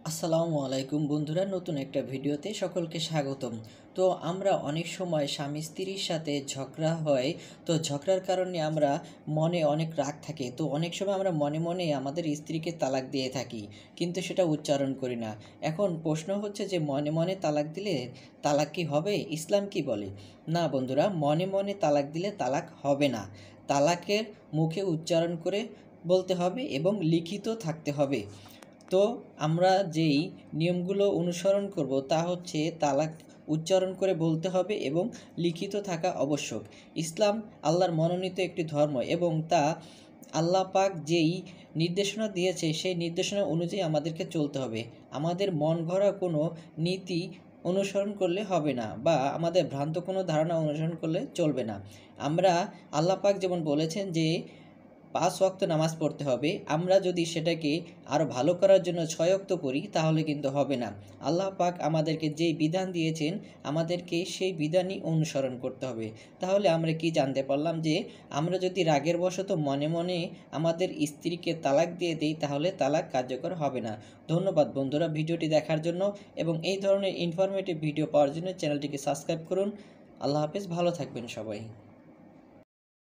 আসসালামু আলাইকুম বন্ধুরা, নতুন একটা ভিডিওতে সকলকে স্বাগতম। তো আমরা অনেক সময় স্বামী স্ত্রীর সাথে ঝগড়া হয়। তো ঝগড়ার কারণে আমরা মনে অনেক রাগ থাকে, তো অনেক সময় আমরা মনে মনে আমাদের স্ত্রীকে তালাক দিয়ে থাকি, কিন্তু সেটা উচ্চারণ করি না। এখন প্রশ্ন হচ্ছে যে মনে মনে তালাক দিলে তালাক কি হবে? ইসলাম কি বলে? না বন্ধুরা, মনে মনে তালাক দিলে তালাক হবে না। তালাকের মুখে উচ্চারণ করে বলতে হবে এবং লিখিত থাকতে হবে। তো আমরা যেই নিয়মগুলো অনুসরণ করব তা হচ্ছে তালাক উচ্চারণ করে বলতে হবে এবং লিখিত থাকা আবশ্যক। ইসলাম আল্লাহর মনোনীত একটি ধর্ম এবং তা আল্লাহ পাক যেই নির্দেশনা দিয়েছে সেই নির্দেশনা অনুযায়ী আমাদেরকে চলতে হবে। আমাদের মন গড়া কোনো নীতি অনুসরণ করলে হবে না, বা আমাদের ভ্রান্ত কোনো ধারণা অনুসরণ করলে চলবে না। আমরা আল্লাহ পাক যেমন বলেছেন যে ৫ ওয়াক্ত নামাজ পড়তে হবে, আমরা যদি সেটাকে আরও ভালো করার জন্য ৬ ওয়াক্ত পড়ি তাহলে কিন্তু হবে না। আল্লাহ পাক আমাদেরকে যেই বিধান দিয়েছেন আমাদেরকে সেই বিধানই অনুসরণ করতে হবে। তাহলে আমরা কি জানতে পারলাম যে আমরা যদি রাগের বশত মনে মনে আমাদের স্ত্রীকে তালাক দিয়ে দিই তাহলে তালাক কার্যকর হবে না। ধন্যবাদ বন্ধুরা ভিডিওটি দেখার জন্য, এবং এই ধরনের ইনফরমেটিভ ভিডিও পাওয়ার জন্য চ্যানেলটিকে সাবস্ক্রাইব করুন। আল্লাহ হাফেজ, ভালো থাকবেন সবাই।